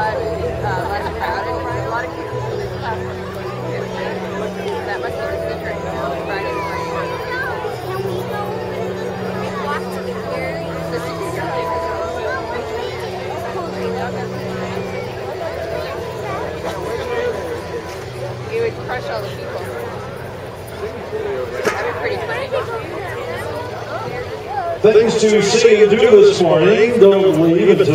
alive and less crowded. A lot of people in this class. That must be the good right now. Friday morning. You would crush all the people. That'd be pretty funny. Things to see and do this morning. Don't leave until